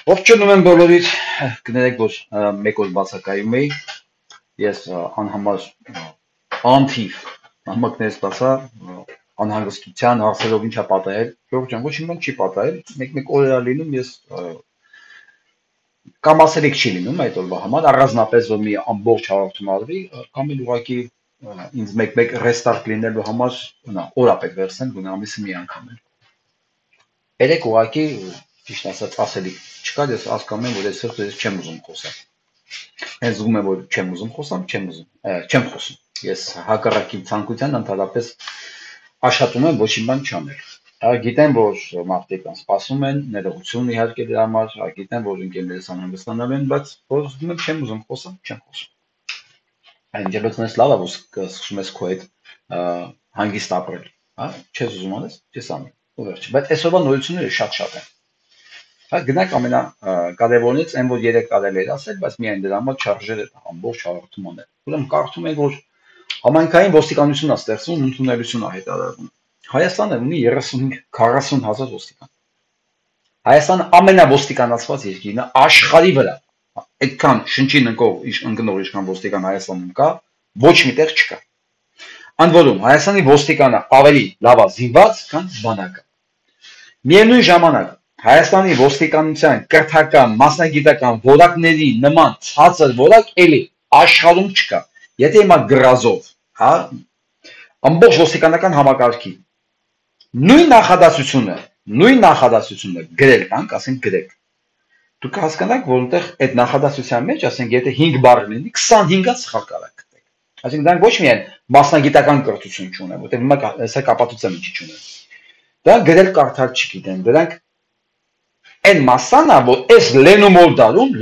Ողջունում եմ բոլորիդ, կներեք, որ մեկ օր բացակայում էի, ես անհամար անթիվ համակներս բացա, անհանգստության հարցերով ինչա պատահել, Ժողովուրդ ջան, ոչ մի բան չի պատահել, մեկ-մեկ օրեր ա լինում, ես կամ ասելիք չի լինում այդ օրվա համար, առանձնապես որ մի ամբողջ հաղորդում արվի, կամ էլ ուղղակի ինձ մեկ-մեկ ռեստարտ լինելու համար օր ա պետք վերցնեմ, գոնե ամիսը մի անգամ էլ։ Երեք ուղղակի ճիշտ ասած ասելիք չկար, ես հասկանում եմ, որ այս սրտը ես չեմ ուզում խոսալ։ Հենց զգում եմ, որ չեմ ուզում խոսամ, չեմ խոսում։ Ես հակառակ իմ ցանկության ընդհանրապես աշխատում եմ ոչ մի բան չանել։ Գիտեմ, որ մարդիկ սպասում են, ներողություն իհարկե դրա համար, գիտեմ, որ ընկերներս անհանգստանալու են, բայց որ զգում եմ չեմ ուզում խոսամ, չեմ խոսում։ Այնջելոց նես լավ է, որ սկսում ես քո հետ հանգիստ ապրել, հա, չես ուզում անես, չես անի, ու վերջ։ Բայց այսօրվա նորությունները շատ են։ Հա, գնանք ամենակարևորից այն, որ երեք կարելի էր ասել, բայց միայն դրա համար չարժեր ամբողջ հաղորդում անել։ Ուրեմն կարդում ենք, որ համայնքային ոստիկանություն է ստեղծվում, ընդունելություն է հայտարարվում։ Հայաստանը ունի 35-40 հազար ոստիկան։ Հայաստանը ամենավոստիկանացված երկիրն է աշխարհի վրա։ Այդքան շնչին ընկնող ինչքան ոստիկան Հայաստանում կա, ոչ միտեղ չկա։ Ընդ որում Հայաստանի ոստիկանը ավելի լավ է զինված, քան բանակը։ Միևնույն ժամանակ Հայաստանի ոստիկանության կրթական, մասնագիտական որակների նման ցածր որակ էլի աշխարհում չկա։ Եթե հիմա գրազով, հա, ամբողջ ոստիկանական համակարգի նույն նախադասությունը գրել կանք, ասենք գրեք։ Դուք հասկանաք, որ այնտեղ այդ նախադասության մեջ, ասենք, եթե 5 բառ լինի, 25-ը սխալ կարող եք գտեք։ Այսինքն դրանք ոչ միայն մասնագիտական կրթություն չունեն, որտեղ հիմա հեսա կապատության ինչի չունեն։ Դա գրել կարդալ չգիտեն, դրանք այն մասսան է, որ այս լենումոր դարում,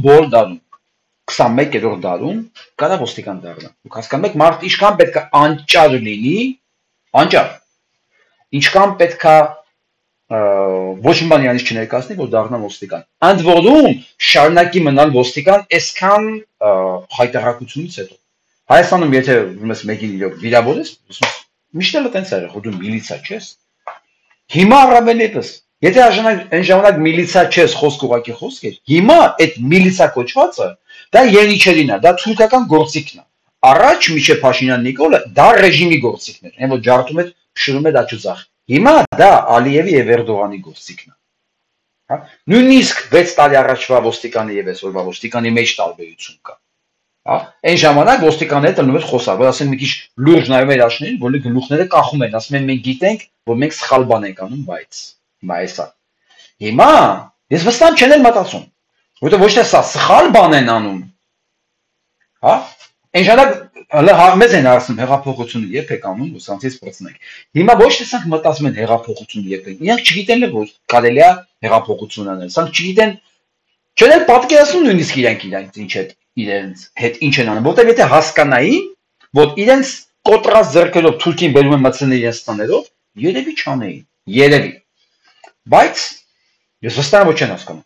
21-րդ դարում կարա ոստիկան դառնա։ Դուք հասկանում եք, մարդ ինչքան պետք է անճար լինի, անճար, ինչքան պետք է ոչ մի բան իրանից չներկայացնի, որ դառնա ոստիկան։ Ընդ որում շարունակի մնալ ոստիկան այսքան հայտարարությունից հետո։ Հայաստանում եթե ուրեմն մեկին իրոք վիրավորես, միշտ էլ այդպես է, որ դու միլիցիա չես։ Հիմա առավել եւս, եթե այն ժամանակ միլիցիա չես, խոսք ուղակի խոսք էր, հիմա այդ միլիցիա կոչվածը դա Եղիչերին է, դա թուրքական գործիքն է։ Առաջ միջև Փաշինյան Նիկոլը դա ռեժիմի գործիքն էր, այն որ ջարդում էր, փշրում էր աճուձախ։ Հիմա դա Ալիևի եւ Էրդողանի գործիքն է։ Հա, նույնիսկ 6 տարի առաջվա ոստիկանի եւ այսօրվա ոստիկանի մեջ տարբերություն կա։ Հա, այն ժամանակ ոստիկանը տնում էր խոսալ, որ ասենք մի քիչ լուրջ նայում էր աշներին, որ գլուխները կախում են, ասում են մենք գիտենք, որ մենք սխալ բան ենք անում, բայց հիմա էսա։ Հիմա ես վստահ չեն էլ մտածում, որովհետեւ ոչ թե սա սխալ բան են անում։ Հա, այն ժամանակ մեզ են ասում հեղափոխությունը երբ եք անում, ու սրանցից փոխնենք։ Հիմա ոչ թե սրանք մտածում են հեղափոխությունը երբ են։ Իրանք չգիտեն էլ որ կարելի է հեղափոխություն անել։ Սրանք չգիտեն, չեն էլ պատկերացնում նույնիսկ իրենց հետ ինչ են անում, որտեղ եթե հասկանային, որ իրենց կոտրած ձեռքերով Թուրքին բերում են մտցնել իրենց տաներով, երևի չանեին, երևի։ Բայց ես վստահ եմ որ չեն հասկանում։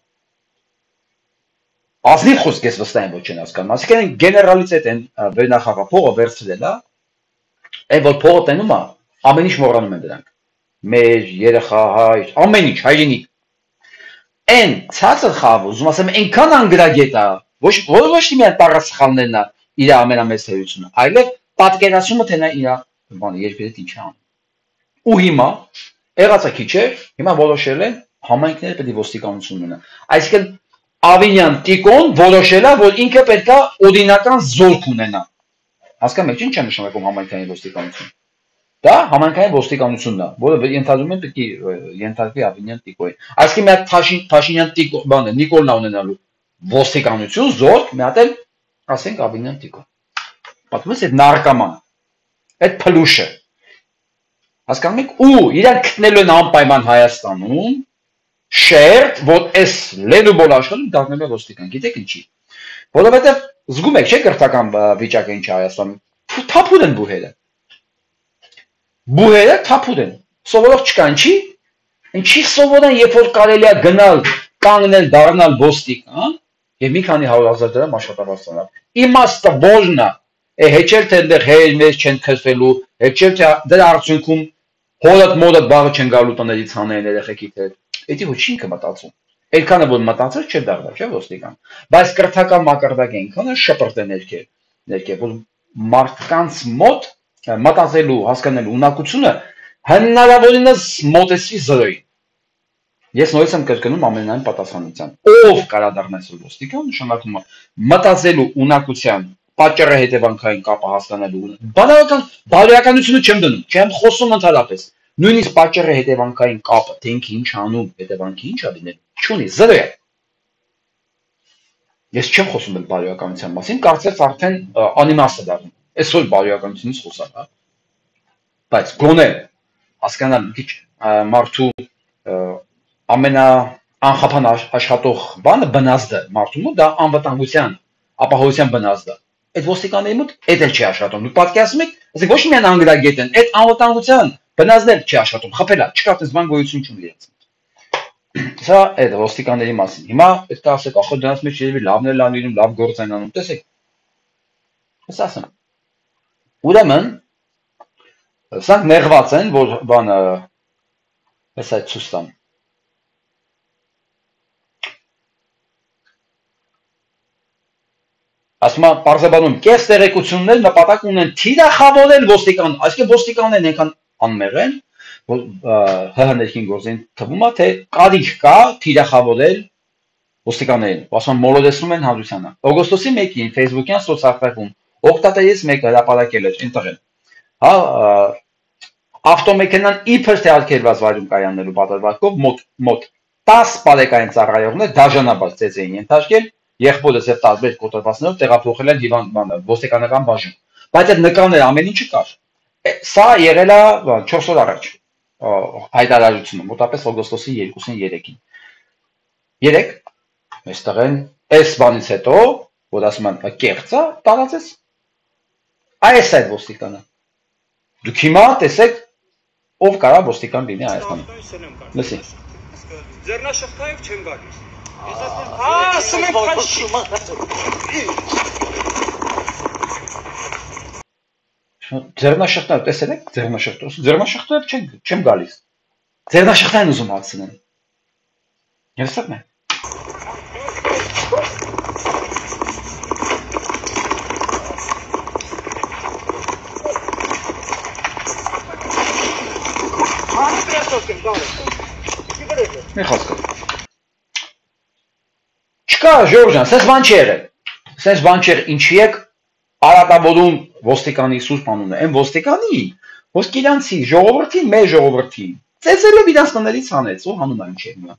Ազնիվ խոսք ես վստահ եմ որ չեն հասկանում։ Այսինքն գեներալից այդ են վերնախավա փողը վերցրել է, այն որ փողը տենում է, ամեն ինչ մոռանում են դրանք։ Մեր երեխա հայր, ամեն ինչ հայրենիք։ Այն ցածր խավը, ուզում ասեմ, այնքան անգրագետ է, ոչ միայն տառասխալներն է իր ամենամեծ թերությունը, այլև պատկերացումը թե նա իր բանը երբեք ինչ է անում։ Ու հիմա եղածը քիչ էր, հիմա որոշել են համայնքները պետք է ոստիկանություն ունենան։ Այսինքն Ավինյան Տիկոն որոշել է, որ ինքը պետք է օրինական զորք ունենա։ Հասկանում եք, ինչ է նշանակում համայնքային ոստիկանություն։ Դա համայնքային ոստիկանությունն է, որը ենթադրում են պետք է ենթարկվի Ավինյան Տիկոյին։ Այսինքն մի հատ Փաշինյան Տիկո, բանը Նիկոլն է ունենալու ոստիկանություն, զորք, մի հատ էլ ասենք Ավինյան Տիկոն։ Պատմում ես այդ նարկոման, այդ փլուշը։ Հասկանում եք, ու իրանք գտնելու են անպայման Հայաստանում շերտ, որ այս լենուբոլ աշխարհում դառնելու է ոստիկան։ Գիտեք ինչի։ Որովհետև զգում եք, չէ՞ կրթական վիճակը ինչ է Հայաստանում։ Թափուր են բուհերը։ Բուհերը թափուր են։ Սովորող չկա, ինչի սովորեն, երբ որ կարելի է գնալ, կանգնել, դառնալ ոստիկան, եւ մի քանի 100,000 դրամ աշխատավարձ ստանալ։ Իմաստը ո՞րն է։ Հեչել թե այնտեղ հեր մեզ չեն քսվելու, հեչել թե դրա արդյունքում հորդ մորդ բաղը չեն գալու տներից հանեն երեխեքիդ հետ։ Էդի ոչ ինքը մտածում։ Այդքանը որ մտածել չէ դառնա, չէ՞ ոստիկան։ Բայց կրթական մակարդակը ինքնը շփրտ է ներքև, որ մարդկանց մոտ մտածելու, հասկանալու ունակությունը հնարավորինս մոտեցվի 0-ին։ Ես նույնիսկ եմ կրկնում ամենայն պատասխանությամբ։ Ով կարա դառնա այսօր ոստիկան, նշանակում է մտածելու ունակության պատճառը հետևանքային կապը հասկանալու։ Բանալական բարոյականությունը չեմ դնում, չեմ խոսում ընդհանրապես։ Նույնիսկ պատճառը հետևանքային կապը, թե ինքը ինչ անում, հետևանքի ինչ է լինել, չունի 0 է։ Ես չեմ խոսում էլ բարոյականության մասին, կարծես արդեն անիմաստ է դառնում։ Այսօր բարոյականությունից խոսալ, հա։ Բայց գոնե հասկանալ քիչ մարդու ամենաանխափան աշխատող բանը բնազդը մարդու մոտ դա անվտանգության, ապահովության բնազդը։ Այդ ոստիկանների մոտ էդ էլ չի աշխատում։ Դու պատկերացնում եք, ասենք ոչ միայն անգլագետ են, այդ անվտանգության բնազդը չի աշխատում, խփելա, չկա այդպես բան գոյություն չունի իրենց։ Սա այդ ոստիկանների մասին։ Հիմա պետք է ասեք, ախր դրանց մեջ երևի լավն է լավ լինում, լավ գործ են անում, տեսեք։ Ես ասեմ։ Ուրեմն սրանք նեղված են, որ բանը ես այդ ցույց տամ։ Ասում եմ, պարզաբանում կես տեղեկություններ նպատակ ունեն թիրախավորել ոստիկան, այսինքն ոստիկաններն այնքան անմեղ են, որ ՀՀ ներքին գործին թվում է, թե կարիք կա թիրախավորել ոստիկաններին։ Ասում եմ, մոլորեցնում են հանրությանը։ Օգոստոսի 1-ին Facebook-յան սոցհարթակում օգտատերից մեկը հրապարակել էր ինտերնետ։ Հա, ավտոմեքենան իբր թե արգելված վայրում կայանելու պատրվակով մոտ 10 բարեկային ծառայողներ դաժանաբար ծեծ էին ենթարկել, եղբորս եւ տարբեր կոտրվածներով տեղափոխել են հիվանդանը ոստիկանական բաժին։ Բայց այդ նկարները ամեն ինչը կար։ Սա եղել է 4 օր առաջ հայտարարությունը, մոտապես օգոստոսի 2-ին 3-ին։ 3 այստեղ են այս բանից հետո, որ ասում են կեղծա, տարածես։ Այս այդ ոստիկանը։ Դուք հիմա տեսեք ով կարա ոստիկան լինի Հայաստանում։ Լսի։ Ձեռնաշղթայով չեմ գալիս։ Ես ասում եմ, ձեռնաշղթայով տեսել եք, ձեռնաշղթայով չեմ գալիս։ Ձեռնաշղթային ուզում հացնեն։ Եսեք մե։ Մի խոսքը։ Չկա Ժորժան, սենց բան չի եղել։ Սենց բան չի եղել, ինչի եք արատավորում ոստիկանի սուրբ անունը, այն ոստիկանի, ոսկ իրանցի, ժողովրդի, մեր ժողովրդի, ծեծելով իրանց տներից հանեց, ու հանում այն չի եղնա։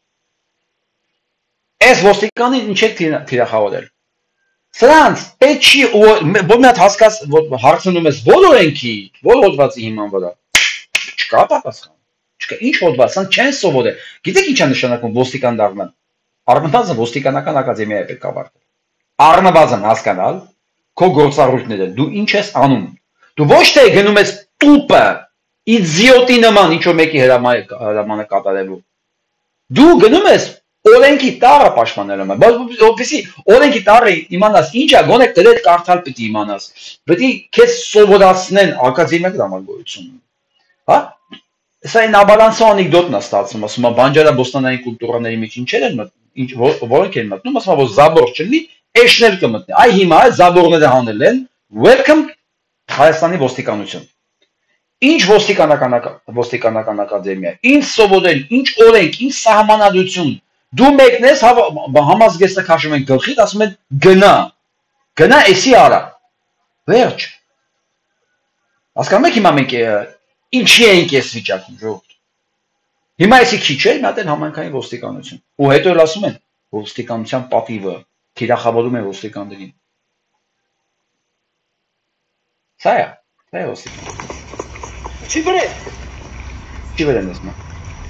Այս ոստիկանին ինչ եք թիրախավորել։ Սրանց պետք չի, որ մի հատ հասկաս, որ հարցնում ես որ օրենքի, որ հոդվածի հիման վրա, չկա պատասխան։ Չկա ինչ հոդված, սրանք չեն սովորել։ Գիտեք ինչ է նշանակում ոստիկան դառնալ։ Առնվազն ոստիկանական ակադեմիա է պետք ավարտել։ Առնվազն հասկանալ քո գործառույթները, դու ինչ ես անում։ Դու ոչ թե գնում ես տուպը, իդիոտի նման ինչ որ մեկի հրամանը կատարելու։ Դու գնում ես օրենքի տառը պաշտպանելու, բայց որպեսզի օրենքի տառը իմանաս ինչ է, գոնե գրել կարդալ պետք է իմանաս։ Պետք է քեզ սովորացնեն ակադեմիակ դրամագործությունը։ Հա? Սա այն աբալանսո անեկդոտն է ստացվում, ասում եմ, բանջարաբոստանային կուլտուրաների մեջ ինչեր են որոնք են մտնում, ասում եմ, որ զաբոր չլինի, էշներ կմտնի։ Այ հիմա զաբորները հանել են, welcome Հայաստանի ոստիկանություն։ Ինչ ոստիկանական ակադեմիա, ինչ սովորել, ինչ օրենք, ինչ սահմանադրություն։ Դու մեկն ես համազգեստը քաշում են գլխիդ, ասում են գնա էսի արա։ Վերջ։ Հասկանում եք հիմա մենք ինչի էինք այս վիճակում, ժողովուրդ։ Հիմա էսի քիչ է, նա դեն համայնքային ոստիկանություն։ Ու հետո էլ ասում են ոստիկանության պատիվը, թիրախավորում են ոստիկաններին։ Սա է ոստիկան։ Չի վրե։ Չի վրեն ես մա։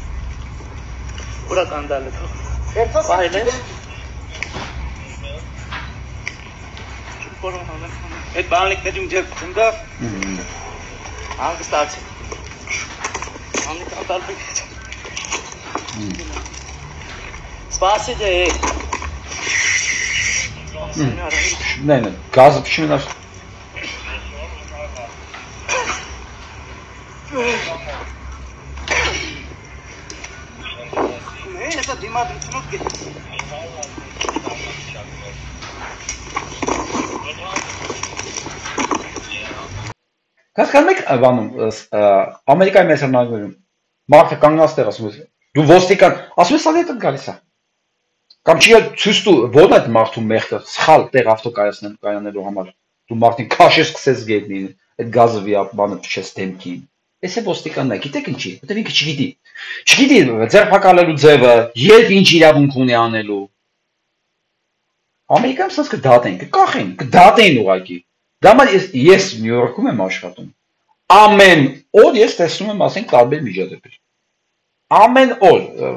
Ուրա կանդալը թող։ Երբա բայել է։ Չուպորում հանել։ Այդ բանալիքներում դեպ կնդա։ Հանգստացի։ Անի կանդալը։ Սպասիջե։ Ne, gaz pişirmeler. Ne, esa dimadrıtını Հասկանում եք, բանում Ամերիկայի մեծ հրապարակներում մարդը կանգնած տեղ ասում է դու ոստիկան, ասում է սովետը գալիս է։ Կամ չի ցույց տու ո՞ր այդ մարդու մեղքը սխալ տեղ ավտոկայանելու համար։ Դու մարդին քաշես սկսես գետնին, այդ գազը վիա բանը փչես դեմքին։ Էս է ոստիկանն է, գիտեք ինչի, որտեղ ինքը չգիտի։ Չգիտի ձերբակալելու ձևը, երբ ինչ իրավունք ունի անելու։ Ամերիկայում սենց կդատեն, կկախեն, կդատեն ուղղակի։ Դա համար ես Նյու Յորքում եմ աշխատում։ Ամեն օր ես տեսնում եմ, ասենք, տարբեր միջադեպեր։ Ամեն օր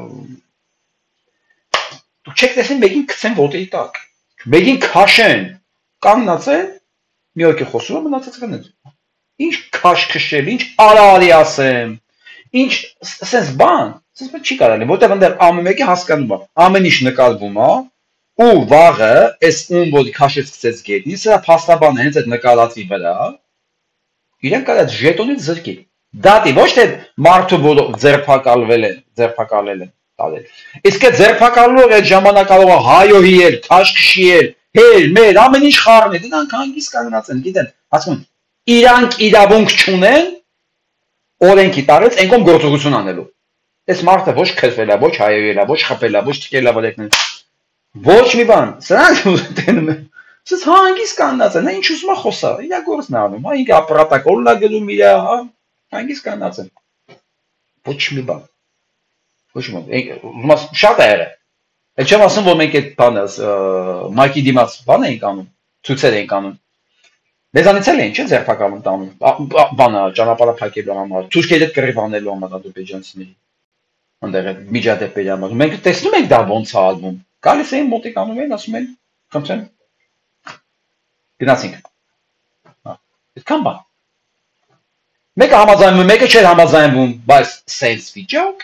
դուք չեք տեսնում մեկին գցեն ոտերի տակ, մեկին քաշեն, կանգնած է, մի օր խոսում է, մնացած կնեն։ Ինչ քաշ քշել, ինչ արարի ասեմ, ինչ սենց բան, սենց չի կարելի, որտեղ այնտեղ ամեն մեկը հասկանում է, ամեն ինչ նկատվում է, ու վաղը այս ում որ քաշեց գցեց գետնի, սա փաստաբանը հենց այդ նկարածի վրա, իրեն կարած ժետոնից զրկի։ Դատի ոչ թե մարդու որ ձերբակալել են տալել։ Իսկ այդ ձերբակալող այդ ժամանակավոր հայոհի էլ, քաշքշի էլ, հեր, մեր ամեն ինչ խառն է, դրանք հանգիստ կանգնած են, գիտեն, ասում են, իրանք իրավունք չունեն օրենքի տարեց այնքան գործողություն անելու։ Այս մարդը ոչ քրվել է, ոչ հայոյել է, ոչ խփել է, ոչ թքել է վրեկն։ Ոչ մի բան, սրանք տենում են։ Սա հանգիստ կանգնած է, նա ինչ ուզում է խոսա, իր գործն է անում, հա, ինքը պրոտոկոլն է գնում իր, հա, հանգիստ կանգնած են։ Ոչ մի բան։ Ոչ մի բան։ Ուզում ես շատ է եղել։ Այդ չեմ ասում, որ մենք այդ բանը մայքի դիմաց բան էինք անում, ցույցեր էինք անում։ Մեզանից էլ էին, չէ՞, ձերբակալում տանում, բանը ճանապարհը փակելու համար, թուրքերի հետ կռիվ անելու համար ադրբեջանցիների։ Այնտեղ այդ միջադեպերի համար։ Մենք տեսնում ենք դա ոնց է ալվում։ Գալիս էին մոտիկ անում են, ասում են, խնդրեմ։ Գնացինք։ Հա, այդքան բան։ Մեկը համաձայնում է, մեկը չէր համաձայնվում, բայց sense վիճակ։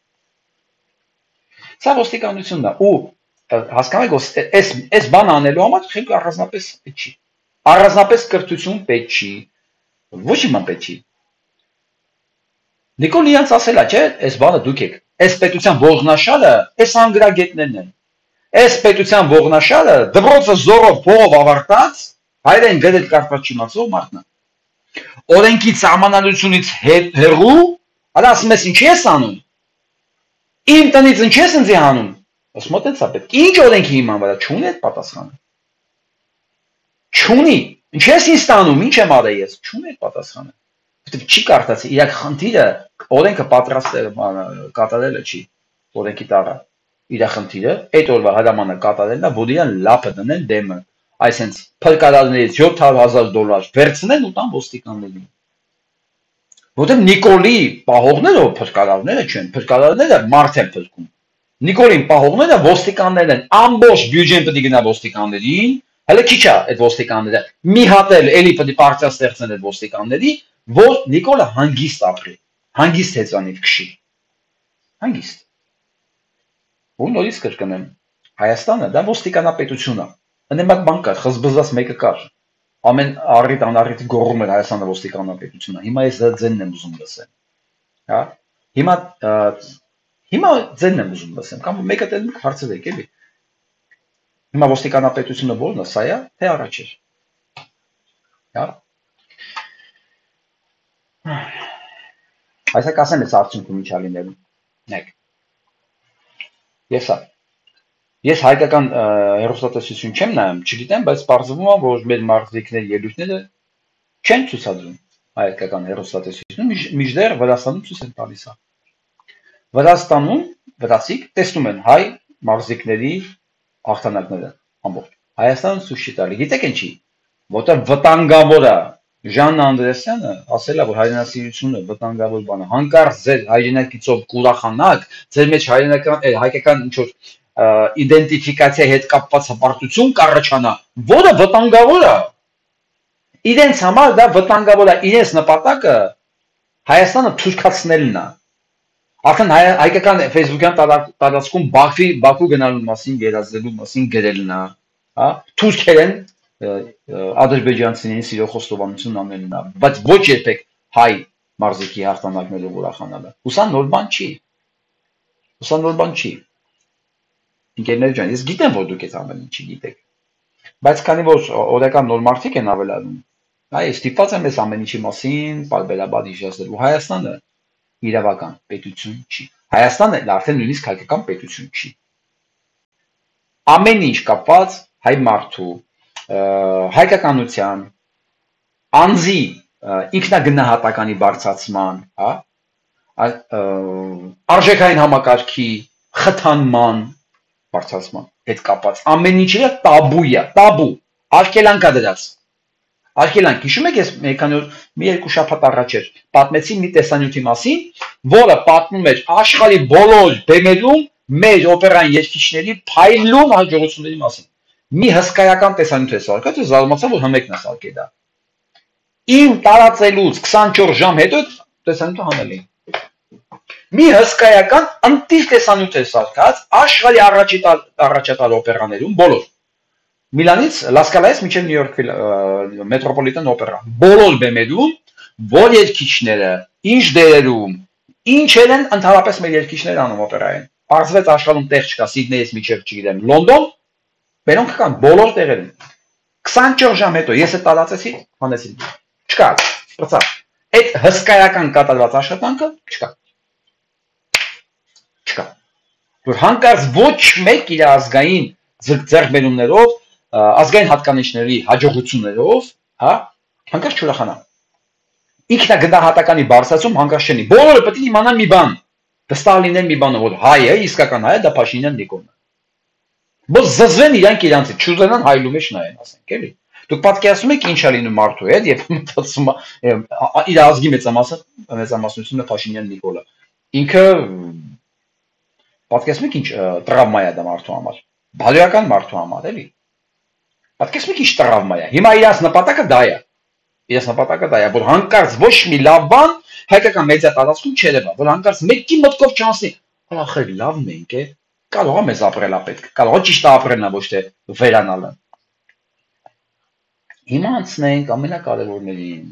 Սա ոստիկանությունն է, ու հասկանալի այս բանը անելու համար խելք առանձնապես պետք չի։ Առանձնապես կրթություն պետք չի։ Ոչ իման պետք չի։ Նիկոլ իրանց ասել է, չէ, այս բանը դուք եք։ Այս պետության ողնաշարը, այս անգրագետներն են։ Այս պետության ողնաշարը դպրոցը զորով փողով ավարտած հայերեն գրել կարդալ չիմացող մարդն է։ Օրենքի սահմանադրությունից հեռու, արա ասում ես ինչ ես անում։ Իմ տնից ինչ ես ինձ հանում։ Ասում եմ դա պետք։ Ինչ օրենքի հիման վրա չունի այդ պատասխանը։ Չունի։ Ինչ ես ինձ տանում, ինչ եմ արել ես։ Չունի այդ պատասխանը։ Որտեվ չի կարդացի, իր խնդիրը օրենքը պատրաստել կատարելը չի։ Օրենքի տարա։ Իր խնդիրը այդ օրվա հրամանը կատարելն է, որ իրան լապը դնեն դեմը, այսինքն փրկարարներից $700,000 վերցնեն ու տան ոստիկաններին։ Որտեղ Նիկոլի պահողները փրկարարները չեն, փրկարարները մարդ են փրկում։ Նիկոլին պահողները ոստիկաններն են, ամբողջ բյուջեն պետք է գնա ոստիկաններին, հələ քիչ է այդ ոստիկանները։ Մի հատ էլ էլի պետք է պարտիա ստեղծեն այդ ոստիկանների, որ Նիկոլը հանգիստ ապրի, հանգիստ հեծանիվ քշի։ Հանգիստ։ Ու նորից կրկնեմ, Հայաստանը դա ոստիկանապետություն է։ Անեմակ բան կար, խզբզված մեկը կար։ Ամեն առիթ անառիթ գոռում էր Հայաստանը ոստիկանապետությունը։ Հիմա ես ձենն եմ ուզում լսեմ։ Հա։ Հիմա ձենն եմ ուզում լսեմ, կամ մեկը դեռ հարցրեք էլի։ Հիմա ոստիկանապետությունը ո՞րն է, սա է, թե առաջ էր։ Հա։ Այսա կասեմ ես արդյունքում ինչ ա լինելու։ Նեք։ Ես հայկական հեռուստատեսություն չեմ նայում, չգիտեմ, բայց պարզվում է, որ մեր մարզիկների ելույթները չեն ցուցադրում հայկական հեռուստատեսությունում, մինչդեռ Վրաստանում ցույց են տալիս։ Վրաստանում վրացիք տեսնում են հայ մարզիկների հաղթանակները ամբողջ։ Հայաստանում ցույց չի տալի։ Գիտեք ինչի։ Որտեղ վտանգավոր է Ժան Անդրեսյանը ասել է, որ հայրենասիրությունը վտանգավոր բան է։ Հանկարծ ձեր հայրենակիցով կուրախանաք, ձեր մեջ հայկական ինչ-որ իդենտիֆիկացիայի հետ կապված հպարտություն կառաջանա, որը վտանգավոր է։ Իրենց համար դա վտանգավոր է, իրենց նպատակը Հայաստանը թուրքացնելն է։ Արդեն հայկական Facebook-յան տարածքում Բաքու գնալու մասին, գերազդելու մասին գրելն է, հա, թուրքերեն ադրբեջանցիներին սիրո խոստովանություն անելն է, բայց ոչ երբեք հայ մարզիկի հաղթանակներով ուրախանալը։ Ուսան նոր բան չի։ Ընկերներ ջան, ես գիտեմ, որ դուք այդ ամեն ինչի գիտեք։ Բայց քանի որ օրական նոր մարդիկ են ավելանում, այ ստիպված եմ այս ամեն ինչի մասին պարբերաբար հիշեցնել։ Ու Հայաստանը իրավական պետություն չի։ Հայաստանը արդեն նույնիսկ հայկական պետություն չի։ Ամեն ինչ կապված հայ մարդու հայկականության անձի ինքնագնահատականի բարձրացման, հա, արժեքային համակարգի խթանման բարձրացման հետ կապած ամեն ինչը տաբու է, տաբու, արգելանք է դրած։ Արգելանք, հիշում եք, ես մի երկու շաբաթ առաջ էր պատմեցի մի տեսանյութի մասին, որը պատմում էր աշխարհի բոլոր բեմերում մեր օպերային երգիչների փայլուն հաջողությունների մասին։ Մի հսկայական տեսանյութ է սարքած, ես զարմացա, որ հմեկն է սարքել դա։ Իմ տարածելուց 24 ժամ հետո տեսանյութը հանել էին։ Մի հսկայական ընտիր տեսանյութ է սարքած աշխարհի առաջատար օպերաներում բոլոր։ Միլանից Լասկալայից մինչև Նյու Յորք մետրոպոլիտեն օպերա։ Բոլոր բեմերում, որ երգիչները, ինչ դերերում, ինչեր են ընդհանրապես մեր երգիչները անում օպերային։ Պարզվեց աշխարհում տեղ չկա, Սիդնեյից մինչև չգիտեմ, Լոնդոն, բերոնք կան բոլոր տեղերում։ 24 ժամ հետո ես այդ տարածեցի, հանեցի։ Չկա, բացա։ Այդ հսկայական կատարված աշխատանքը չկա։ Չկա։ Որ հանկարծ ոչ մեկ իր ազգային ձեռքբերումներով, ազգային հատկանիշների հաջողություններով, հա, հանկարծ չուրախանա։ Ինքնագնահատականի բարձրացում հանկարծ չնի։ Բոլորը պետք է իմանան մի բան։ Վստահ լինեն մի բանը, որ հայ է, իսկական հայ է, դա Փաշինյան Նիկոլն է։ Բայց զզվեն իրանք իրանցից, չուզենան հայլու մեջ նայեն, ասենք, էլի։ Դուք պատկերացնում եք ինչ է լինում մարդու հետ, եւ մտածում իր ազգի մեծամասնությունը Փաշինյան Նիկոլը։ Ինքը պատկերացնում եք ինչ տրավմա է դա մարդու համար։ Բարոյական մարդու համար, էլի։ Պատկերացնում եք ինչ տրավմա է։ Հիմա իրաց նպատակը դա է։ Իրաց նպատակը դա է, որ հանկարծ ոչ մի լավ բան հայկական մեդիա տարածքում չերևա, որ հանկարծ մեկի մտքով չանցնի։ Ախր լավն ենք է։ Կարող է մեզ ապրելա պետք։ Կարող է ճիշտ ապրելն է, ոչ թե վերանալը։ Հիմա անցնենք ամենակարևորներին։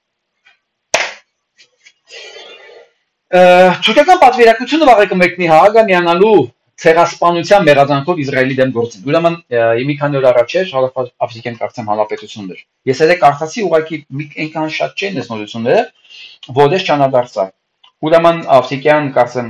Թուրքական պատվիրակությունը վաղը կմեկնի Հաագա միանալու ցեղասպանության մեղադրանքով Իսրայելի դեմ գործին։ Ուրեմն մի քանի օր առաջ էր Աֆրիկյան կարծեմ հանրապետությունն էր։ Ես էլ կարծացի ուղղակի այնքան շատ չեն այս նորությունները, որ ես չանադարձա։ Ուրեմն Աֆրիկյան կարծեմ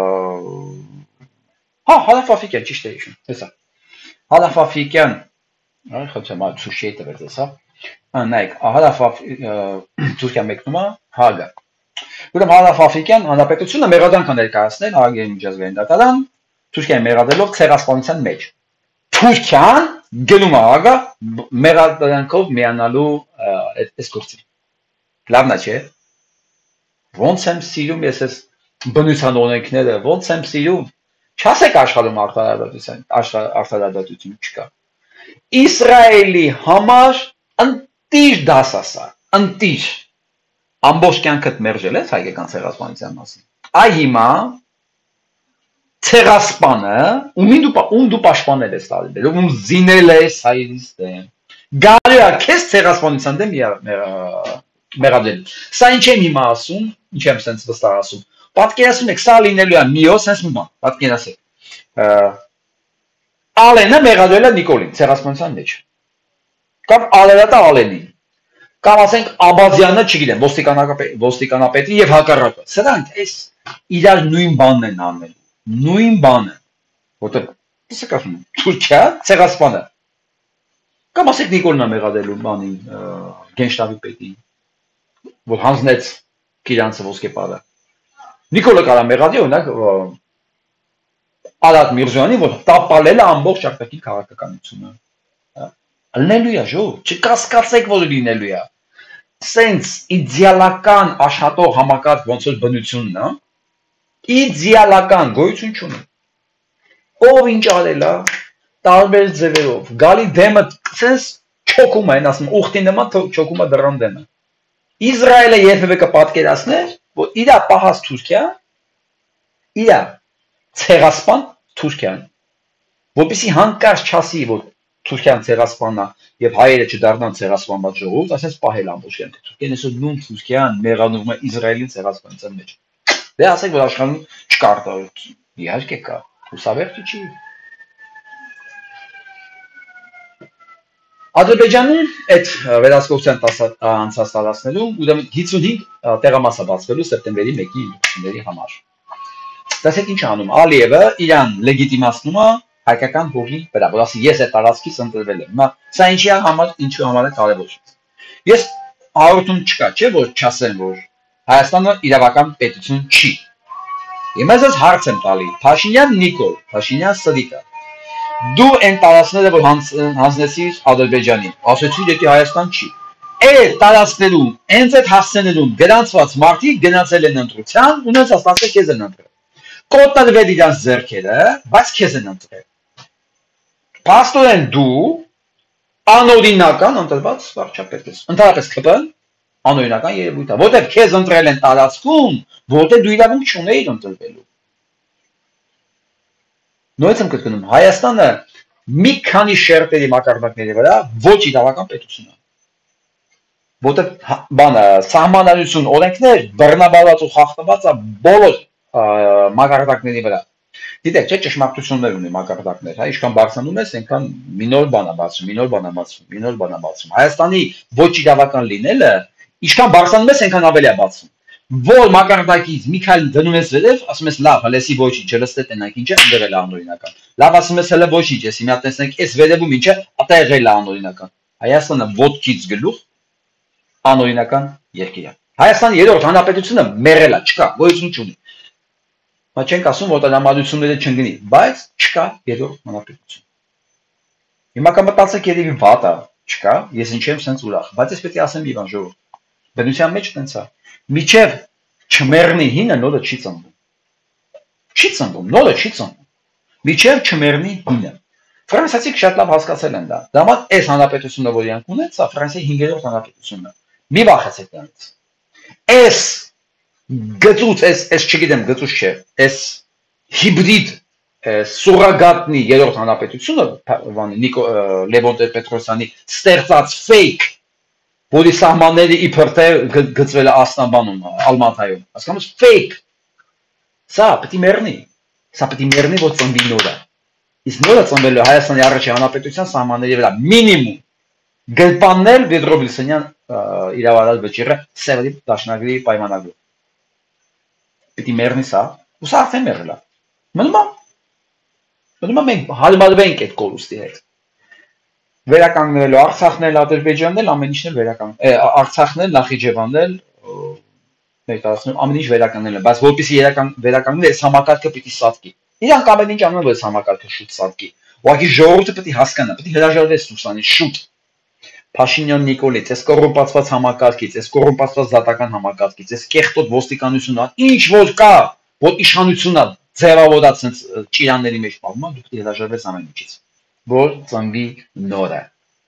Հարավաֆրիկյան ճիշտ է հիշում, հեսա։ Հարավաֆրիկյան, խնդրեմ, ցույց տվեց հեսա։ Նայեք, Թուրքիա մեկնում է Հաագա։ Ուրեմն Հարավաֆրիկյան հանրապետությունը մեղադրանք ներկայացնել Հաագայի միջազգային դատարան Թուրքիայի մեղադրելով ցեղասպանության մեջ։ Թուրքիան գնում է Հաագա մեղադրանքով միանալու այս գործին։ Լավն է, չէ՞։ Ոնց եմ սիրում ես այս բնության օրենքները, ոնց եմ սիրում։ Չասեք աշխարհում արդարադատություն չկա։ Իսրայելի համար ընտիր դասասա, ընտիր ամբողջ կյանքդ մերժել ես հայկական ցեղասպանության մասին։ Այ հիմա ցեղասպանը ում դու պաշտպանել ես տալի, ում զինել ես հայրից դեմ։ Գալի է քեզ ցեղասպանության դեմ մեղադրել։ Սա ինչ եմ հիմա ասում, ինչ եմ sense վստահ ասում։ Պատկերացնում եք, սա լինելու է մի օր sense մի բան, պատկերացեք։ Ալենը մեղադրել է Նիկոլին ցեղասպանության մեջ։ Կամ Ալենը Ալենին։ Կամ ասենք Աբազյանը, չգիտեմ, ոստիկանապետին եւ հակառակը։ Սրանք այս իրար նույն բանն են անել։ Նույն բանը, որտեղ տեսեք ասում Թուրքիա ցեղասպանը։ Կամ ասեք Նիկոլն է մեղադրելու բանին գենշտաբի պետին, որ հանձնեց Կիրանցը ոսկեպարը։ Նիկոլը կարա մեղադրի օրինակ Արադ Միրզոյանին, որ տապալել է ամբողջ արտաքին քաղաքականությունը։ Լինելու է, ժողովուրդ, չկասկածեք, որ լինելու է։ Սենց իդեալական աշխատող համակարգ ոնց որ բնությունն է, իդեալական գոյություն չունի։ Ով ինչ արել է, տարբեր ձևերով, գալի դեմը սենց չոքում է, ասում ուխտի նման չոքում է դռան դեմը։ Իսրայելը երբևէ կպատկերացներ, որ իր պահած Թուրքիա, իր ցեղասպան Թուրքիան, որպեսզի հանկարծ չասի, որ Թուրքիան ցեղասպանն է եւ հայերը չդառնան ցեղասպանված ժողովուրդ, ասես պահել ամբողջ կյանքը։ Թուրքիան այսօր նույն Թուրքիան մեղադրում է Իսրայելին ցեղասպանության մեջ։ Դե ասեք, որ աշխարհում չկա արտահայտություն։ Իհարկե կա, հուսավերտի չի։ Ադրբեջանում այդ վերահսկողության անցած տարածքներում ուրեմն 55 տեղամաս է բացվելու սեպտեմբերի 1-ի իշխանների համար։ Դասեք ինչ անում, Ալիևը իրան լեգիտիմացնում է հայկական հողի վրա, որ ասի ես այդ տարածքից ընտրվել եմ։ Հիմա սա ինչու համար է կարևոր։ Ես հարություն չկա, չէ՞ որ չասեմ, որ Հայաստանը իրավական պետություն չի։ Հիմա ես հարց եմ տալի, Փաշինյան Նիկոլ, Փաշինյան Սվիտա, դու այն տարածքները որ հանձնեցիր Ադրբեջանին, ասեցիր եթե Հայաստան չի։ Այդ տարածքներում, հենց այդ հասցեներում գրանցված մարդիկ գնացել են ընտրության, ունենց ասացել քեզ են ընտրել։ Կոտրվել իրանց ձեռքերը, բայց քեզ են ընտրել։ Պաստորեն դու անօրինական ընտրված վարչապետ ես։ Ընդհանրապես ԿՊ-ն անօրինական երևույթ է, որտեղ քեզ ընտրել են տարածքում, որտեղ դու իրավունք չունեիր ընտրվելու։ Նույնիսկ եմ կրկնում, Հայաստանը մի քանի շերտերի մակարդակների վրա ոչ իրավական պետություն է։ Որտեղ բանը սահմանադրություն օրենքներ բռնաբարված ու խախտված է բոլոր մակարդակների վրա։ Գիտեք, չէ՞ ճշմարտություններ ունի մակարդակներ, հա, ինչքան բարձրանում ես, այնքան մի նոր բան է բացվում, մի նոր բան է բացվում, մի նոր բան է բացվում։ Հայաստանի ոչ իրավական լինելը, ինչքան բարձրանում ես, այնքան ավելի է բացվում։ Որ մակարդակից մի քայլ դնում ես վերև, ասում ես լավ, հլեսի ոչինչ, չլստե տենանք, ինչը ընդրել է անօրինական։ Լավ ասում ես հələ ոչինչ, ես հիմա տեսնենք, այս վերևում ինչը ատա եղել է անօրինական։ Հայաստանը ոչքից գլուխ անօրինական երկիր է։ Հայաստանի երրորդ հանրապետությունը մեռել է, չկա, գոյություն չունի։ Μα չենք ասում, որ տնամադրությունները չընկնի, բայց չկա երրորդ հանրապետություն։ Հիմա կմտածեք երևի վատ է, չկա, ես ինչ եմ սենց ուրախ, բայց ես պետք է ասեմ Իվան ժողովուրդ։ Բնության մեջ տենց է։ Միջև չմեռնի հինը նորը չի ծնվում։ Չի ծնվում, նորը չի ծնվում։ Միջև չմեռնի հինը։ Ֆրանսիացիք շատ լավ հասկացել են դա։ Դամատ այս հանրապետությունը, որ իրանք ունեն, սա Ֆրանսիայի 5-րդ հանրապետությունն է։ Մի վախեցեք դրանից։ Այս գծուց, այս չգիտեմ, գծուց չէ, այս հիբրիդ սուրագատնի երրորդ հանրապետությունը, Լևոն Տեր-Պետրոսյանի ստեղծած fake, որի սահմանները իբր թե գծվել է Ասնաբանում, Ալմատայում, հասկանում ես fake։ Սա պետք է մեռնի, որ ծնվի նորը։ Իսկ նորը ծնվելու Հայաստանի առաջին հանրապետության սահմանների վրա մինիմում գրպաննել Վեդրոբլիսենյան իրավարար վճիռը Սևերի դաշնագրի պայմանագրով։ Պետք է մեռնի սա, ու սա արդեն մեռել է։ Մնում մենք հարմարվենք այդ կորուստի հետ։ Վերականգնելու Արցախն էլ, Ադրբեջանն էլ, ամեն ինչն էլ վերականգնել, Արցախն էլ, Նախիջևանն էլ, ներկայացնում ամեն ինչ վերականգնել են, բայց որպեսզի վերականգնել այս համակարգը պիտի սատկի։ Իրանք ամեն ինչ անում են, որ այս համակարգը շուտ սատկի։ Ուղղակի ժողովուրդը պետք է հասկանա, պետք է հրաժարվի Սուսանից շուտ։ Փաշինյան Նիկոլից, այս կոռումպացված համակարգից, այս կոռումպացված դատական համակարգից, այս կեղտոտ ոստիկանությունն ինչ որ կա, որ իշխանությունն է ձևավորած sense ճիրանների մեջ պահում, դուք պետք է հրաժարվեք ամեն ինչից, որ ծնվի նորը։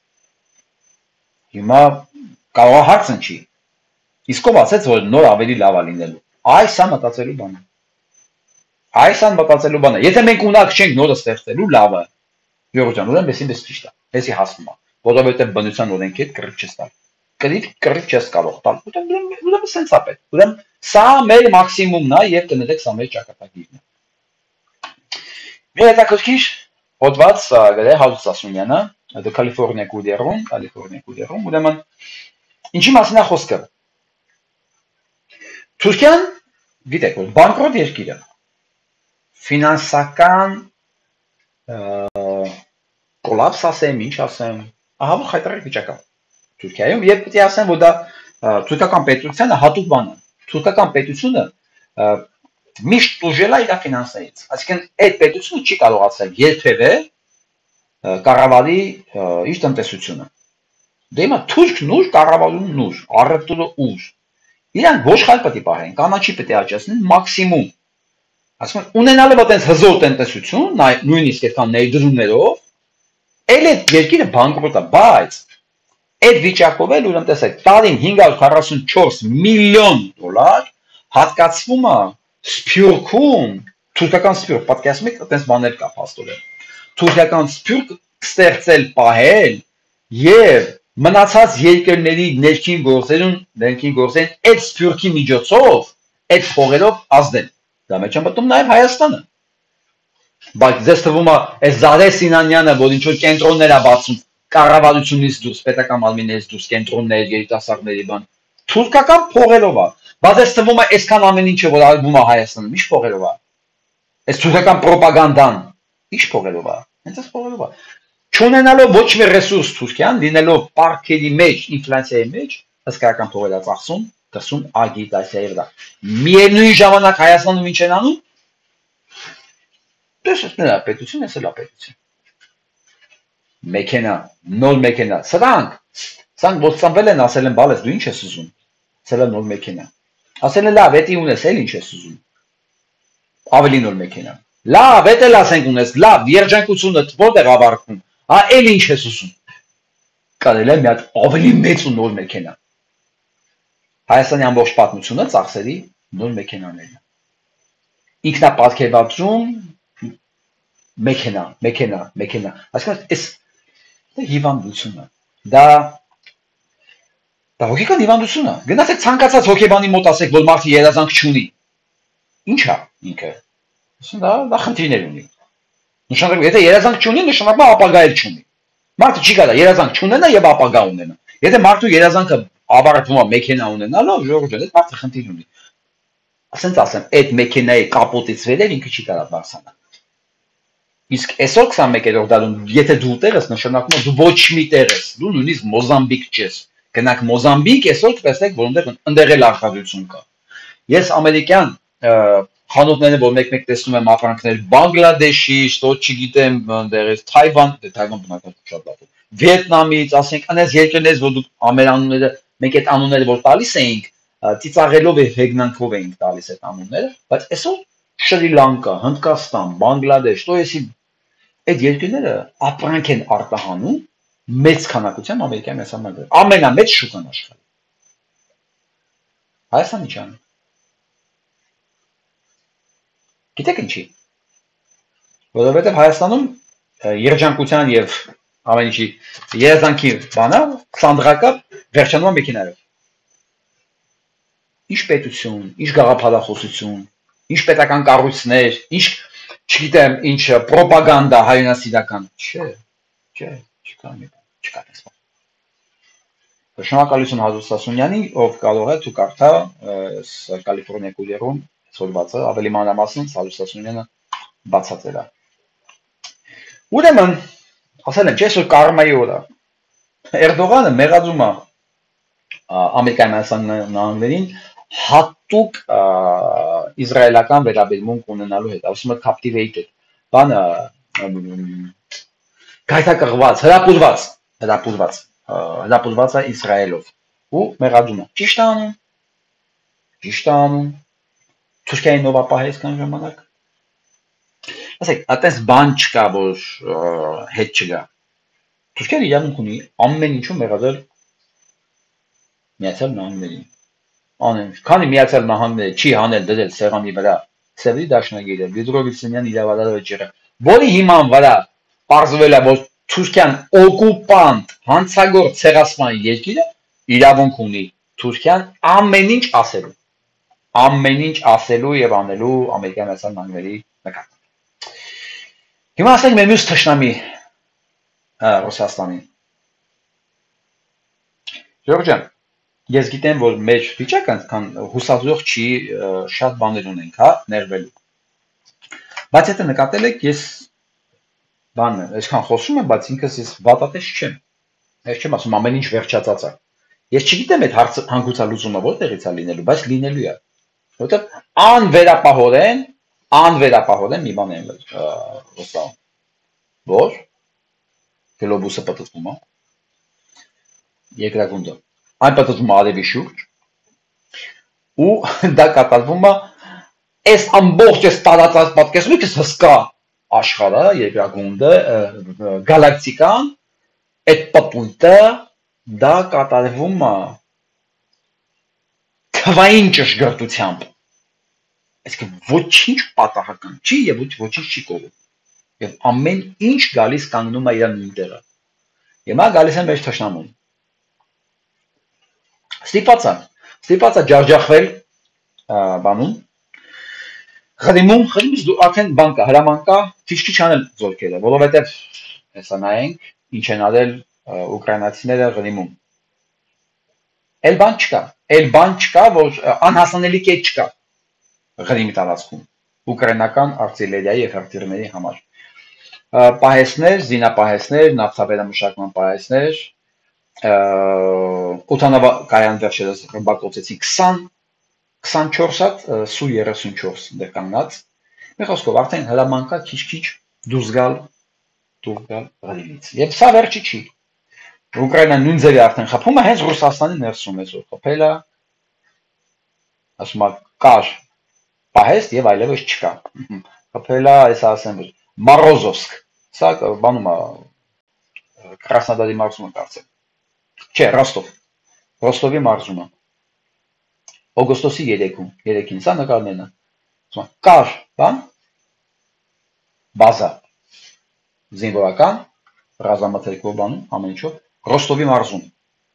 Հիմա կարող է հարց ընչի։ Իսկ ով ասեց, որ նոր ավելի լավ է լինելու։ Այս է մտածելու բանը։ Այս է մտածելու բանը։ Եթե մենք ունակ չենք նորը ստեղծելու լավը, Գյորգ ջան, ուրեմն էսին դες ճիշտ է։ Էսի հասնում է։ Որովհետև բնության օրենքի հետ կռիվ չես տալ։ Կռիվ չես կարող տալ։ Ուրեմն սենց է պետք։ Ուրեմն սա մեր մաքսիմումն է եւ կներեք սա մեր ճակատագիրն է։ Մի հետաքրքիր հոդված գրել Հազուց Ասունյանը, The California Կուդերում, ուրեմն ինչի մասին է խոսքը։ Թուրքիան, գիտեք, որ բանկրոտ երկիր է։ Ֆինանսական կոլապս ասեմ, ինչ ասեմ, ահա որ խայտարակ վիճակա Թուրքիայում եւ պետք է ասեմ, որ դա թուրքական պետությանը հատուկ բան է։ Թուրքական պետությունը միշտ տուժել է իր ֆինանսներից։ Այսինքն այդ պետությունը չի կարողացել երբևէ կառավարի իր տնտեսությունը։ Դե հիմա թուրքն ուր կառավարում ուր, առևտուրը ուր։ Իրանք ոչխար պետք է պահեն, կանաչի պետք է աճեցնեն մաքսիմում։ Այսինքն ունենալով այդպես հզոր տնտեսություն, նույնիսկ այդքան ներդրումներով, էլ այդ երկիրը բանկրոտ է, բայց այդ վիճակով էլ ուրեմն տեսեք, տարին 544 միլիոն դոլար հատկացվում է Սփյուռքում, թուրքական սփյուռք, պատկերացնում եք, այդպես բաներ կա փաստորեն։ Թուրքական սփյուռք ստեղծել, պահել եւ մնացած երկրների ներքին գործերին այդ սփյուռքի միջոցով, այդ փողերով ազդել։ Դա մեջ է մտնում նաեւ Հայաստանը։ Բայց ձեզ թվում է, այս Զարե Սինանյանը, որ ինչ որ կենտրոններ է բացում, կառավարությունից դուրս, պետական մարմիններից դուրս, կենտրոններ, երիտասարդների բան, թուրքական փողերով է։ Բայց ես թվում է այսքան ամեն ինչը որ արվում է Հայաստանում, ի՞նչ փողերով է։ Այս թուրքական ռոպագանդան, ի՞նչ փողերով է։ Հենց այս փողերով է։ Չունենալով ոչ մի ռեսուրս Թուրքիան, լինելով պարտքերի մեջ, ինֆլյացիայի մեջ, հսկայական փողեր է ծախսում, դրսում ագիտացիայի վրա։ Միևնույն ժամանակ Հայաստանում ինչ են անում։ Դες նրա պետություն, ես էլ ապետություն։ Մեքենա, նոր մեքենա։ Սրանք ոսցանվել են, ասել են, բալես, դու ինչ ես ուզում։ Ասել են նոր մեքենա։ Ասել են լավ, էդի ունես, էլ ինչ ես ուզում։ Ավելի նոր մեքենա։ Լավ, էդ էլ ասենք ունես, լավ, երջանկությունը որտեղ ավարտվում։ Էլ ինչ ես ուզում։ Կարելի է մի հատ ավելի մեծ ու նոր մեքենա։ Հայաստանի ամբողջ պատմությունը ծախսերի նոր մեքենաներն են։ Ինքնապատկերվածում մեքենա։ Այսինքն այս հիվանդություն է։ Դա հոգեկան հիվանդություն է։ Գնացեք ցանկացած հոգեբանի մոտ ասեք, որ մարդը երազանք չունի։ Ինչ է ինքը։ Դա խնդիրներ ունի։ Նշանակում, եթե երազանք չունի, նշանակում է ապագա էլ չունի։ Մարդը չի կարող երազանք չունենա եւ ապագա ունենա։ Եթե մարդու երազանքը ավարտվում է մեքենա ունենալով, ժողովուրդ, այդ մարդը խնդիր ունի։ Ասենց ասեմ, այդ մեքենայի կապոտից վերև ինքը չի կարող բարձրանալ։ Իսկ այսօր 21-րդ դարում, եթե դու տեղ ես, նշանակում է դու ոչ մի տեղ ես, դու նույնիսկ Մոզամբիկ չես։ Գնանք Մոզամբիկ, այսօր տեսեք, որ ընդեղ էլ արտադրություն կա։ Ես ամերիկյան խանութները, որ մեկ-մեկ տեսնում եմ ապրանքներ Բանգլադեշի, շտո չգիտեմ, ընդեղից Թայվան, Թայվան բնական շատ լավ է։ Վիետնամից, ասենք, անես երկրներից, որ դուք ամերանունները, մենք այդ անունները որ տալիս էինք, ծիծաղելով եւ հեգնանքով էինք տալիս այդ անունները, բայց այսօր Շրի Լանկա, Հնդկաստան, Բանգլադեշ, то есть այդ երկրները ապրանք են արտահանում մեծ քանակությամբ ամերիկյան մեծամասնաբար։ Ամենամեծ շուկան աշխարհում։ Հայաստանը չի անում։ Գիտեք ինչի։ Որովհետև Հայաստանում երջանկության եւ ամեն ինչի երազանքի բանը սանդրակապ վերջանում է մեքենայով։ Ինչ պետություն, ինչ գաղափարախոսություն, ինչ պետական կառույցներ, ինչ չգիտեմ, ինչ ռոպագանդա հայրենասիրական, չկա։ Շնորհակալություն Հազար Սասունյանի, ով կարող է դու կարդա Կալիֆոռնիա կուրիերում սորվածը ավելի մանրամասն Հազար Սասունյանը բացատրել է։ Ուրեմն, ասել եմ, չէ՞ որ կարմայի օր է։ Էրդողանը մեղադրում է Ամերիկայի Նահանգներին հատուկ իսրայելական վերաբերմունք ունենալու հետ, ասում է captivated, բանը գայթակղված, հրապուրված է Իսրայելով ու մեղադրում է։ Ճիշտ է անում, Թուրքիայի նովապահ կան ժամանակ։ Ասեք, այդպես բան չկա, որ հետ չգա։ Թուրքիան իրավունք ունի ամեն ինչում մեղադրել Միացյալ Նահանգներին։ Քանի Միացյալ Նահանգները չի հանել դրել սեղանի վրա Սևի դաշնագիրը, Վիդրովիցենյան իրավադարը ջրը, որի հիման վրա պարզվել է, որ Թուրքիան օկուպանտ, հանցագործ ցեղասպան երկիր է, իրավունք ունի Թուրքիան ամեն ինչ ասելու եւ անելու Ամերիկյան Միացյալ Նահանգների նկատմամբ։ Հիմա ասենք մեր մյուս թշնամի Ռուսաստանին։ Ժողովուրդ, ես գիտեմ, որ մեր վիճակը այնքան հուսադրող չի, շատ բաներ ունենք, ներվելու։ Բայց եթե նկատել եք, ես այսքան խոսում եմ, բայց ինքս ես վատատես չեմ։ Ես չեմ ասում ամեն ինչ վերջացած է։ Ես չգիտեմ այդ հանգուցալուծումը որտեղից է լինելու, բայց լինելու է։ Որովհետև անվերապահորեն մի բան եմ Ռուսաստան։ Որ գլոբուսը պատտվում է։ Երկրագունդը։ Այն պատտվում է արևի շուրջ։ Ու դա կատարվում է այս ամբողջ այս տարածած պատկերացումը հսկա աշխարհը, երկրագունդը, գալակտիկան, այդ պատույտը դա կատարվում է թվային ճշգրտությամբ։ Այսինքն ոչինչ պատահական չի եւ ոչինչ չի կողում։ Եվ ամեն ինչ գալիս կանգնում է իր նույն տեղը։ Հիմա գալիս է մեր թշնամուն։ Ստիպած է ջախջախվել բանում։ Խրիմից դու արդեն բան կա, հրաման կա, քիչ-քիչ անել զորքերը, որովհետեւ հեսա նայենք ինչ են արել ուկրաինացիները Ղրիմում։ Էլ բան չկա, որ անհասանելի կետ չկա Ղրիմի տարածքում ուկրաինական արտիլերիայի եւ հրթիռների համար։ Պահեստներ, զինապահեստներ, նավթավերամշակման պահեստներ, օդանավակայան վերջերս ռմբակոծեցին 24 հատ Su-34 դեր կանգնած։ Մի խոսքով արդեն հրամանկա քիչ-քիչ դուրս գալ Ղրիմից։ Եվ սա վերջի չի։ Ուկրաինան նույն ձևի արդեն խփում է հենց Ռուսաստանի ներսում այսօր խփել է, ասում է կար պահեստ եւ այլևս չկա։ Խփել է, այս ասեմ, Մորոզովսկ, սա բանում է Կրասնոդարի մարզում է կարծեմ։ Չէ, Ռոստովի մարզումը։ Օգոստոսի 3-ին, սա նկարներն են։ Ասում է կար բան բազա զինվորական ռազմամթերքով բանում ամեն ինչով Ռոստովի մարզում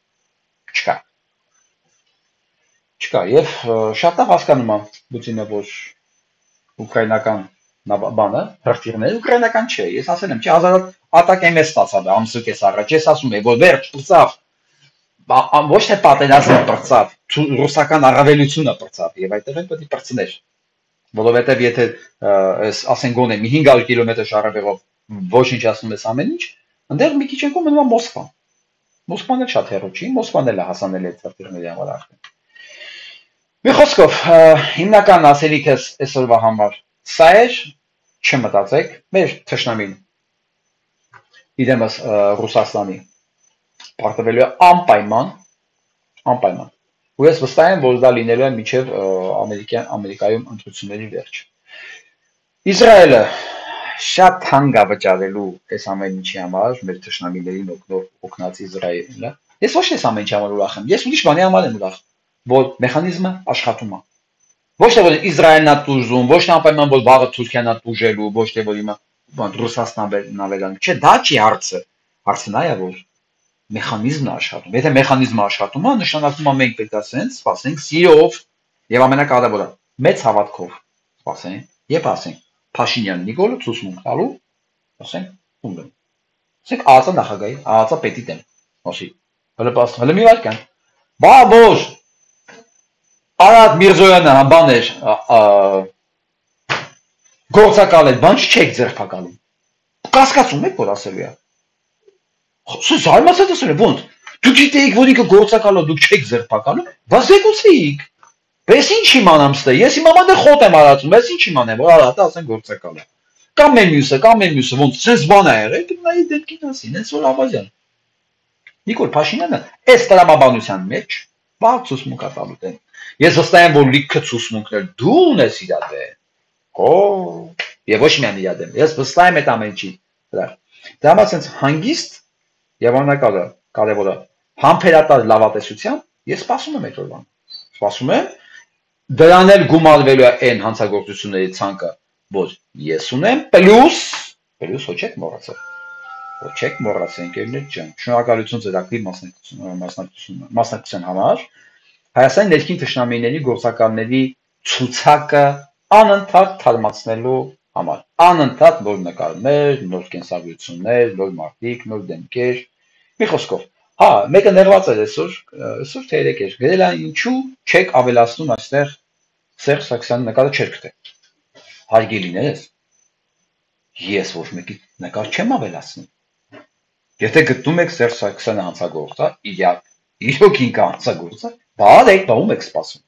չկա եւ շատ լավ հասկանում եմ Պուտինը, որ ուկրաինական բանը հրթիռները ուկրաինական չէ, ես ասել եմ, չի ազատ ատակ MS ստացավ ամսուկ էս առաջ, ես ասում եմ, որ վերջ պրծավ, ոչ թե պատերազմը պրծավ, ռուսական առավելությունը պրծավ եւ այդտեղ էլ պետք է պրծներ, որովհետեւ եթե ասեն գոնե մի 500 կիլոմետր շարժվելով ոչինչ ասում ես ամեն ինչ, այնտեղ մի քիչ եկում մնում է Մոսկվա։ Մոսկվան էլ շատ հեռու չի, Մոսկվան էլ է հասանելի այդ հրթիռների համար արդեն։ Մի խոսքով, հիմնական ասելիքս այսօրվա համար սա էր, չմտածեք, մեր թշնամին իրենս Ռուսաստանի պարտվելու է անպայման, ու ես վստահ եմ, որ դա լինելու է մինչև Ամերիկայում ընտրությունների վերջ։ Իսրայելը շատ հանգ է վճարելու այս ամեն ինչի համար, մեր թշնամիներին օգնած Իսրայելը։ Ես ոչ թե ամեն ինչի համար ուրախ եմ, ես ուրիշ բանի համար եմ ուրախ, որ մեխանիզմը աշխատում է։ Ոչ թե որ Իսրայելն է տուժում, ոչ թե անպայման որ վաղը Թուրքիան է տուժելու, ոչ թե որ հիմա Ռուսաստանն ավելան։ Չէ, դա չի հարցը։ Հարցը նա է, որ մեխանիզմն է աշխատում։ Եթե մեխանիզմը աշխատում է, նշանակում է մենք պետք է ասենք, սպասենք սիրով եւ ամենակարևորը մեծ հավատքով սպասենք եւ ասենք Փաշինյան Նիկոլը ցուցմունք տալու, ասենք ում։ Ասենք ԱԱԾ նախագահի, ԱԱԾ պետի դեմ։ Ասի։ Հələ մի վարքան։ Բա ոչ Արադ Միրզոյանը բան էր գործակալ էր, բան չեք ձերբակալում։ Կասկածում եք, որ ասելու է։ Սա զարմացած ասել է, ոնց։ Դուք գիտեիք, որ ինքը գործակալով դուք չեք ձերբակալում, բայց զեկուցեիք։ Ես ինչ իմանամ ստե, ես իմ ամաներ խոտ եմ արածում, ես ինչ իմանեմ, որ Արադը ասեն գործակալ է։ Կամ մեր մյուսը, ոնց sense բան է եղել, նայի դեպքին ասին, հենց որ Աբազյան։ Նիկոլ Փաշինյանը այս տրամաբանության մեջ բաղ ցուցմունք է տալու դեն։ Ես վստահ եմ, որ լիքը ցուցմունքներ դու ունես իր դեմ։ Եվ ոչ միայն իր դեմ։ Ես վստահ եմ այդ ամեն ինչի վրա։ Դա համար sense հանգիստ եւ կարևորը համբերատար լավատեսությամբ ես սպասում եմ այդ օրվան։ Սպասում եմ դրան էլ գումարվելու է այն հանցագործությունների ցանկը, որ ես ունեմ, պլյուս ոչ եք մոռացել ընկերներ ջան, շնորհակալություն ձեր ակտիվ մասնակցության համար։ Հայաստանի ներքին թշնամիների գործակալների ցուցակը անընդհատ թարմացնելու համար։ Անընդհատ նոր նկարներ, նոր կենսագրություններ, նոր մարդիկ, նոր դեմքեր։ Մի խոսքով, հա, մեկը ներված էր այսօր թե երեկ էր, գրել է ինչու չեք ավելացնում այստեղ Սերժ Սարգսյանի նկարը չեր գտել։ Հարգելիներս, ես ոչ մեկի նկար չեմ ավելացնում։ Եթե գտնում եք Սերժ Սարգսյանը հանցագործա, իրոք ինքը հանցագործա, բա արեք, բա ում եք սպասում։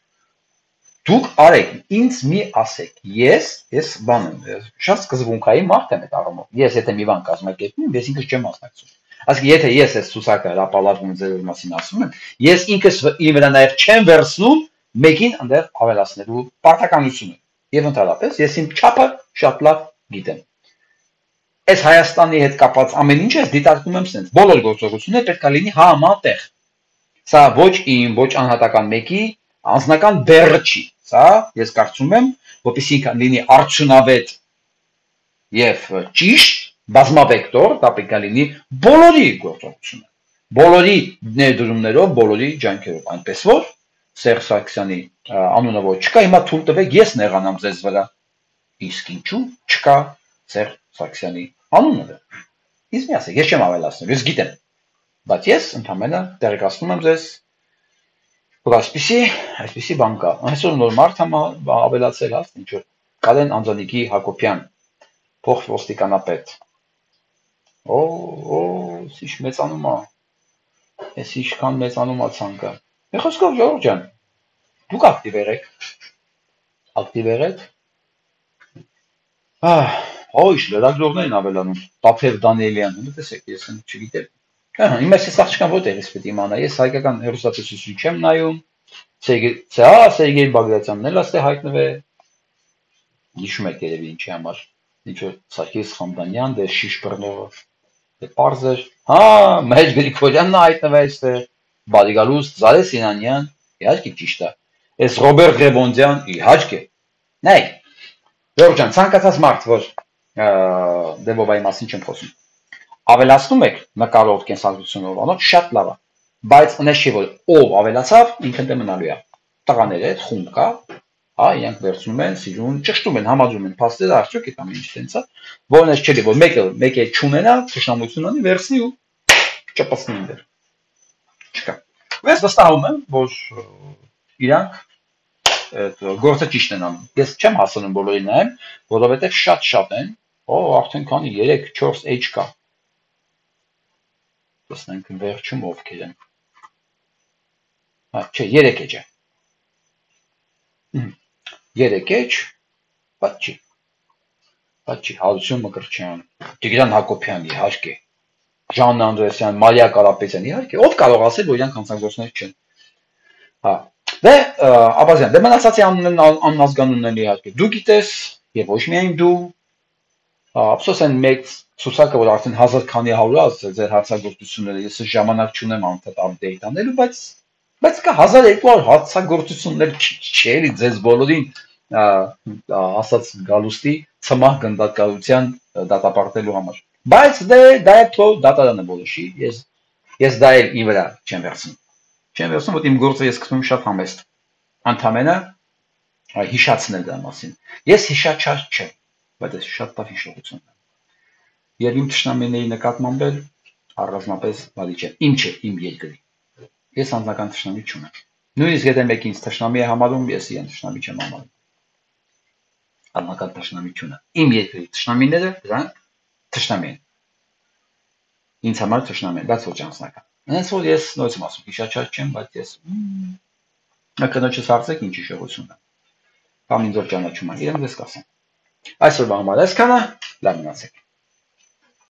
Դուք արեք, ինձ մի ասեք, ես բան եմ, շատ սկզբունքային մարդ եմ այդ առումով։ Ես եթե մի բան կազմակերպում, ես ինքս չեմ մասնակցում։ Ասենք եթե ես այս ցուցակը հրապարակում ձեր մասին ասում եմ, ես ինքս իմ վրա նաև չեմ վերցնում մեկին այնտեղ ավելացնելու պարտականությունը։ Եվ ընդհանրապես ես իմ չափը շատ լավ գիտեմ։ Այս Հայաստանի հետ կապված ամեն ինչը ես դիտարկում եմ sense։ Բոլոր գործողությունները պետք է լինի համատեղ։ Սա ոչ իմ, ոչ անհատական մեկի անձնական բեռը չի։ Սա ես կարծում եմ, որպեսզի լինի արդյունավետ եւ ճիշտ բազմավեկտոր, դա պետք է լինի բոլորի գործողությունը։ Բոլորի ներդրումներով, բոլորի ջանքերով, այնպես որ Սերժ Սարգսյանի անունը ոչ չկա, հիմա թույլ տվեք ես նեղանամ ձեզ վրա։ Իսկ ինչու չկա Սերժ Սարգսյանի անունը։ Իսկ մի ասեք, ես չեմ ավելացնում, ես գիտեմ։ Բայց ես ընդհանրապես տեղեկացնում եմ ձեզ, որ այսպիսի բան կա։ Այսօր նոր մարդ ավելացել հա, ինչ որ Կալեն Անձանիկի Հակոբյան, փոխոստիկանապետ։ Ինչ մեծանում է։ Ես ինչքան մեծանում է ցանկը։ Մի խոսքով Ժողովուրդ ջան, դուք ակտիվ եղեք։ Ակտիվ եղեք։ Ինչ լրագրողներ են ավելանում։ Տափև Դանիելյան, տեսեք, ես չգիտեմ։ Հիմա ես աղջկան որտեղից պետք է իմանա։ Ես հայկական հեռուստատեսություն չեմ նայում։ Սերգեյ Բագրատյանն էլ ասել հայտնվել։ Հիշում եք երևի ինչի համար։ Ինչ որ Սարգիս Խամդանյան, դե շիշ բռնողը։ Դե պարզ էր։ Մհեջ Գրիգորյանն հայտնվել այստեղ։ Բադիգալուստ Զարե Սինանյան, իհարկե ճիշտ է։ Այս Ռոբերտ Ռևոնդյան, իհարկե։ Նայեք, Ժողովուրդ ջան, ցանկացած մարդ, որ դեպովայի մասին չեմ խոսում։ Ավելացնում եք նկարող կենսագրությունով անոց շատ լավ է, բայց ունես չի որ ով ավելացավ ինքն դե մնալու է։ Տղաները այդ խումբ կա, իրանք վերցնում են, սիրուն, ճշտում են, համաձում են, փաստերը արդյոք այդ ամեն ինչ տենց է, որն էս չէ, որ մեկ չունենա, թշնամություն անի, վերցնի ու ճպցնի ինձ։ Չկա։ Ես վստահում եմ, որ իրանք այդ գործը ճիշտ են անում։ Ես չեմ հասնում բոլորին նայեմ, որովհետև շատ են, արդեն քանի 3-4 H կա։ Տեսնենք վերջում ովքեր են։ Չէ, 3 H է։ 3 H, բայց չի, Հարություն Մկրտչյան, Տիգրան Հակոբյան, իհարկե, Ժան Անդրեսյան, Մարիա Կարապետյան, իհարկե, ով կարող ասել, որ իրանք հանցագործներ չեն։ Դե, Աբազյան, դե մնացածի անազգանուններն իհարկե, դու գիտես, եւ ոչ միայն դու, ափսոս են մեկ ցուցակը, որ արդեն 1000 քանի 100 է ձեր հանցագործությունները, ես ժամանակ չունեմ անդադ update անելու, բայց կա 1200 հանցագործություններ չէ, ձեզ բոլորին ասած գալուստի ցմահ գնդակահության դատապարտելու համար։ Բայց դա է թող դատարանը որոշի, ես դա էլ ի վրա չեմ վերցնում։ Չեմ վերցնում, որ իմ գործը ես գտնում շատ համեստ։ Ընդհանրապես հիշացնել դա մասին։ Ես հիշաչար չեմ, բայց ես շատ լավ հիշողություն ունեմ։ Եվ իմ թշնամիների նկատմամբ էլ առանձնապես բարի չէ։ Ինչ է իմ երկրի։ Ես անձնական թշնամի չունեմ։ Նույնիսկ եթե մեկը ինձ թշնամի է համարում, ես իրեն թշնամի չեմ համարում։ Անձնական թշնամի չունեմ։ Իմ երկրի թշնամիները դրանք թշնամի են։ Ինձ համար թշնամի են, բայց ոչ անձնական։ Հենց որ ես նույնիսկ եմ ասում, հիշաչար չեմ, բայց ես կնոջս հարցեք ինչ հիշողություն ունեմ։ Կամ ինձ որ ճանաչում են, իրենք դες կասեն։ Այսօրվա համար այսքանը, լավ մնացեք։